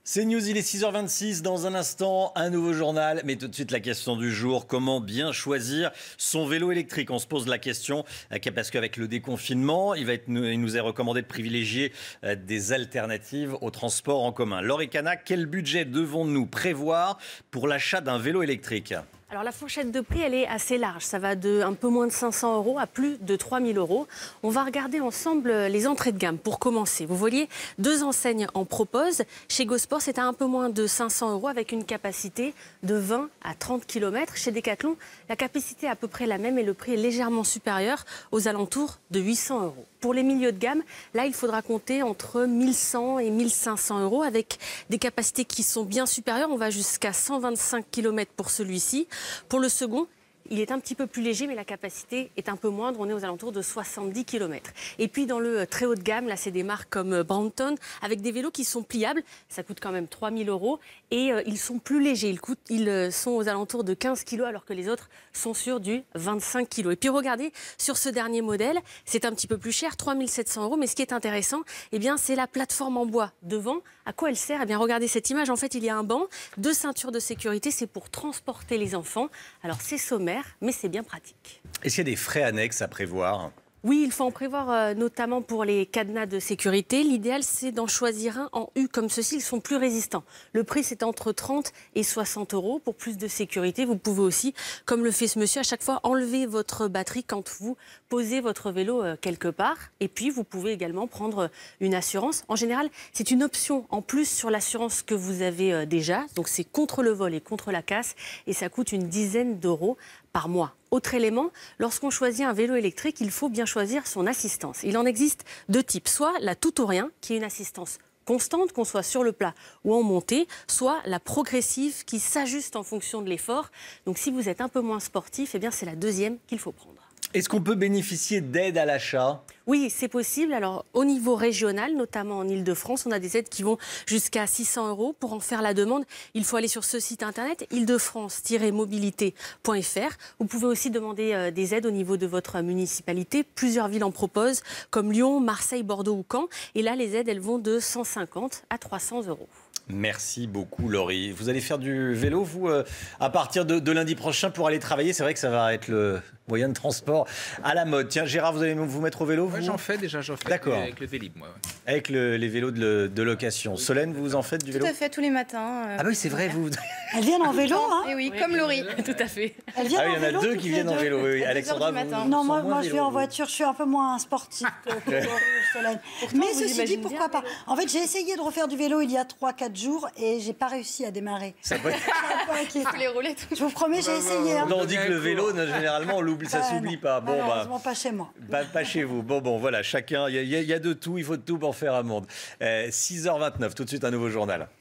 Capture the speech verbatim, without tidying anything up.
C'est News, il est six heures vingt-six. Dans un instant, un nouveau journal. Mais tout de suite, la question du jour. Comment bien choisir son vélo électrique? On se pose la question parce qu'avec le déconfinement, il, va être, il nous est recommandé de privilégier des alternatives au transport en commun. Laurie Canac, quel budget devons-nous prévoir pour l'achat d'un vélo électrique? Alors la fourchette de prix, elle est assez large. Ça va de un peu moins de cinq cents euros à plus de trois mille euros. On va regarder ensemble les entrées de gamme pour commencer. Vous voyez, deux enseignes en proposent. Chez GoSport, c'est à un peu moins de cinq cents euros avec une capacité de vingt à trente kilomètres. Chez Decathlon, la capacité est à peu près la même et le prix est légèrement supérieur, aux alentours de huit cents euros. Pour les milieux de gamme, là, il faudra compter entre mille cent et mille cinq cents euros avec des capacités qui sont bien supérieures. On va jusqu'à cent vingt-cinq kilomètres pour celui-ci. Pour le second, il est un petit peu plus léger, mais la capacité est un peu moindre. On est aux alentours de soixante-dix kilomètres. Et puis dans le très haut de gamme, là, c'est des marques comme Brompton, avec des vélos qui sont pliables. Ça coûte quand même trois mille euros. Et euh, ils sont plus légers. Ils, coûtent, ils euh, sont aux alentours de quinze kilos, alors que les autres sont sur du vingt-cinq kilos. Et puis regardez, sur ce dernier modèle, c'est un petit peu plus cher, trois mille sept cents euros. Mais ce qui est intéressant, eh bien, c'est la plateforme en bois devant. À quoi elle sert? Eh bien, regardez cette image. En fait, il y a un banc, deux ceintures de sécurité. C'est pour transporter les enfants. Alors, c'est sommaire, mais c'est bien pratique. Est-ce qu'il y a des frais annexes à prévoir? Oui, il faut en prévoir euh, notamment pour les cadenas de sécurité. L'idéal, c'est d'en choisir un en U comme ceci. Ils sont plus résistants. Le prix, c'est entre trente et soixante euros. Pour plus de sécurité, vous pouvez aussi, comme le fait ce monsieur, à chaque fois enlever votre batterie quand vous posez votre vélo euh, quelque part. Et puis, vous pouvez également prendre une assurance. En général, c'est une option en plus sur l'assurance que vous avez euh, déjà. Donc, c'est contre le vol et contre la casse. Et ça coûte une dizaine d'euros par mois. Autre élément, lorsqu'on choisit un vélo électrique, il faut bien choisir son assistance. Il en existe deux types. Soit la tout ou rien, qui est une assistance constante, qu'on soit sur le plat ou en montée, soit la progressive, qui s'ajuste en fonction de l'effort. Donc si vous êtes un peu moins sportif, eh bien c'est la deuxième qu'il faut prendre. Est-ce qu'on peut bénéficier d'aide à l'achat? Oui, c'est possible. Alors, au niveau régional, notamment en Île-de-France, on a des aides qui vont jusqu'à six cents euros. Pour en faire la demande, il faut aller sur ce site internet, île de france tiret mobilité point f r. Vous pouvez aussi demander euh, des aides au niveau de votre municipalité. Plusieurs villes en proposent, comme Lyon, Marseille, Bordeaux ou Caen. Et là, les aides, elles vont de cent cinquante à trois cents euros. Merci beaucoup, Laurie. Vous allez faire du vélo, vous, euh, à partir de, de lundi prochain pour aller travailler. C'est vrai que ça va être le moyen de transport à la mode. Tiens, Gérard, vous allez vous mettre au vélo, vous? Ouais, j'en fais déjà, j'en fais. D'accord. Avec le Vélib, moi. Ouais. Avec le, les vélos de, de location. Oui. Solène, vous en faites du vélo? Tout à fait, tous les matins. Euh, ah oui, c'est vrai, vous... Elles viennent en vélo, hein? Et oui, oui, comme Laurie. Tout à fait. Elles viennent ah oui, en il y en a vélo, deux qui viennent en vélo. Oui, oui. Alexandra, vous, vous non, moi, moi je vélo, vais en vous. voiture. Je suis un peu moins sportive que, que Solène. Pourtant, mais ceci dit, pourquoi bien, pas? En fait, j'ai essayé de refaire du vélo il y a trois quatre jours et j'ai pas réussi à démarrer. Ça peut être... Il faut les rouler. Je vous promets, j'ai essayé. Hein. Non, on dit que le vélo, généralement, on l'oublie, ça bah, s'oublie non. pas. Bon, malheureusement, bah, pas chez moi. Bah, pas chez vous. Bon, bon, voilà, chacun, il y, y, y a de tout, il faut de tout pour faire un monde. Euh, six heures vingt-neuf, tout de suite un nouveau journal.